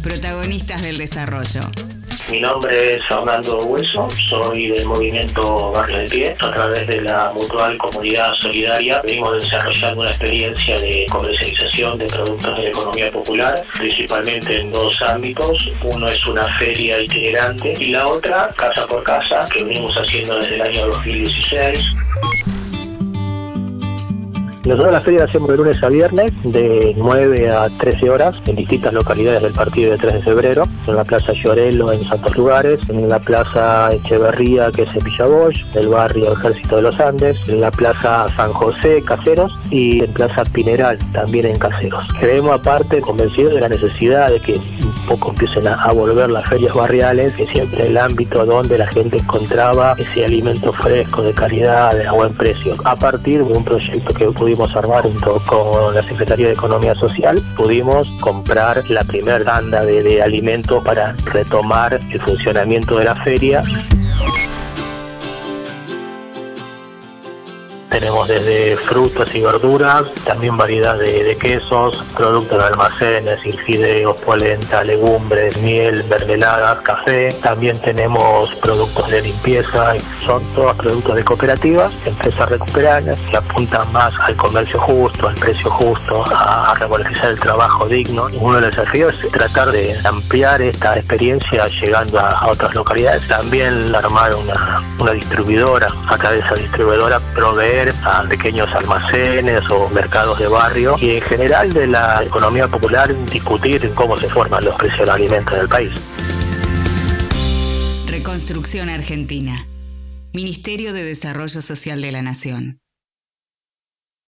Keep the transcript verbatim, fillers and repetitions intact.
Protagonistas del desarrollo. Mi nombre es Fernando Hueso, soy del movimiento Barrio de Pie. A través de la Mutual Comunidad Solidaria venimos desarrollando una experiencia de comercialización de productos de la economía popular, principalmente en dos ámbitos. Uno es una feria itinerante y la otra, casa por casa, que venimos haciendo desde el año dos mil dieciséis. Nosotros la feria la hacemos de lunes a viernes, de nueve a trece horas, en distintas localidades del partido de tres de febrero, en la Plaza Llorelo, en Santos Lugares, en la Plaza Echeverría, que es en Villa Bosch, el barrio Ejército de los Andes, en la Plaza San José, Caseros, y en Plaza Pineral, también en Caseros. Creemos, aparte, convencidos de la necesidad de que un poco empiecen a, a volver las ferias barriales, que siempre el ámbito donde la gente encontraba ese alimento fresco, de calidad, a buen precio. A partir de un proyecto que pudimos armar junto con la Secretaría de Economía Social, pudimos comprar la primera tanda de, de alimentos para retomar el funcionamiento de la feria. Tenemos desde frutas y verduras, también variedad de, de quesos, productos de almacenes, es decir, fideos, polenta, legumbres, miel, mermeladas, café. También tenemos productos de limpieza, son todos productos de cooperativas, empresas recuperadas, que apuntan más al comercio justo, al precio justo, a, a revalorizar el trabajo digno. Uno de los desafíos es tratar de ampliar esta experiencia llegando a, a otras localidades. También armar una, una distribuidora, a través de esa distribuidora proveer a pequeños almacenes o mercados de barrio y en general de la economía popular discutir cómo se forman los precios de los alimentos del país. Reconstrucción Argentina. Ministerio de Desarrollo Social de la Nación.